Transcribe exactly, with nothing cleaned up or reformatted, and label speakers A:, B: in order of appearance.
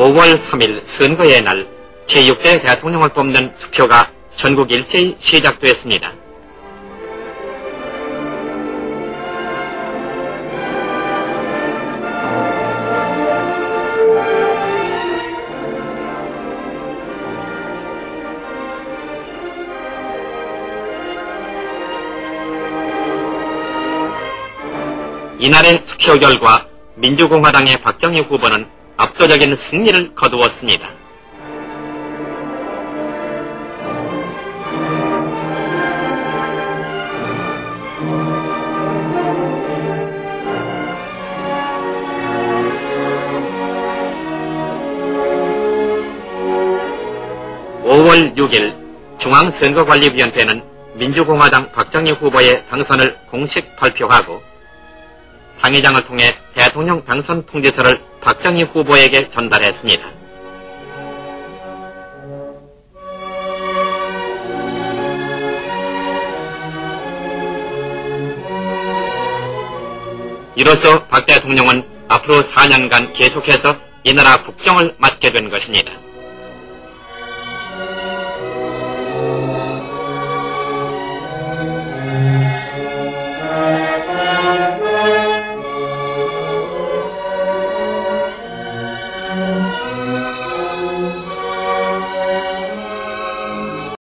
A: 오월 삼일 선거의 날 제육 대 대통령을 뽑는 투표가 전국 일제히 시작되었습니다. 이날의 투표 결과 민주공화당의 박정희 후보는 압도적인 승리를 거두었습니다. 오월 육일 중앙선거관리위원회는 민주공화당 박정희 후보의 당선을 공식 발표하고 당회장을 통해 대통령 당선 통지서를 박정희 후보에게 전달했습니다. 이로써 박 대통령은 앞으로 사 년간 계속해서 이 나라 국정을 맡게 된 것입니다.